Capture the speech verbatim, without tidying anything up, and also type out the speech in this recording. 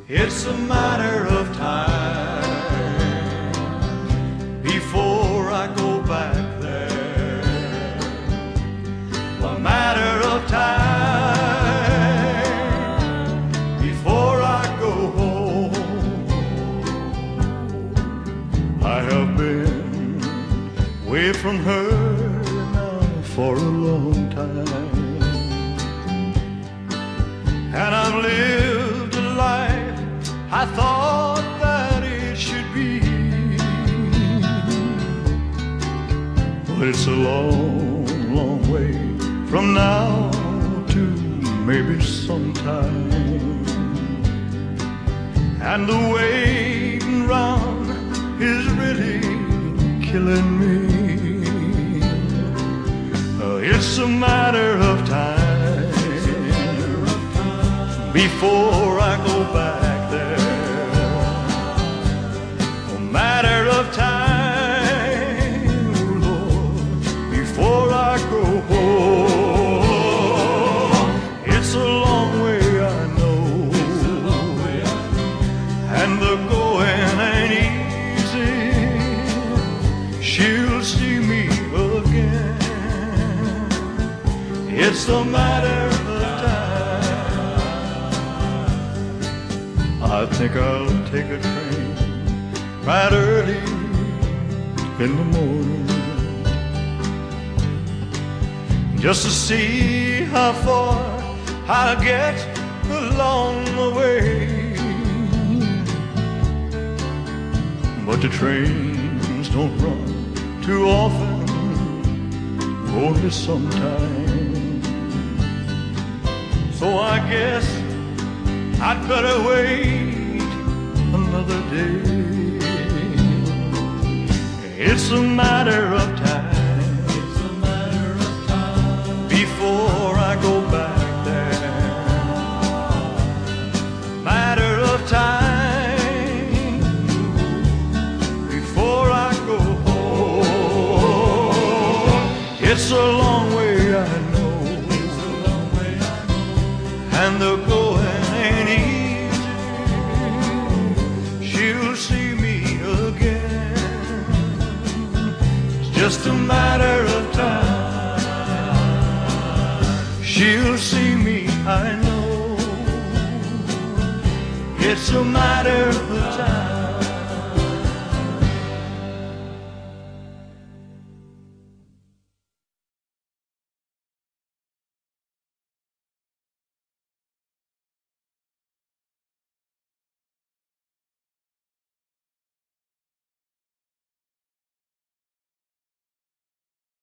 It's a matter of time before I go back there. A matter of time before I go home. I have been away from her now for a long time, and I've lived a life I thought that it should be. But it's a long, long way from now to maybe sometime, and the waiting round is really killing me. Uh, it's a matter of time before I go back there. A matter of time, Lord, before I go home. It's a long way, I know, and the going ain't easy. She'll see me again. It's a matter of I think I'll take a train right early in the morning, just to see how far I'll get along the way. But the trains don't run too often, only sometimes. So I guess I'd better wait another day. It's a matter of time, it's a matter of time before I go back there. Matter of time before I go home. It's a long way, I know, it's a long way, I know, and the going ain't easy. She'll see me again. It's just a matter of time. She'll see me, I know. It's a matter of time.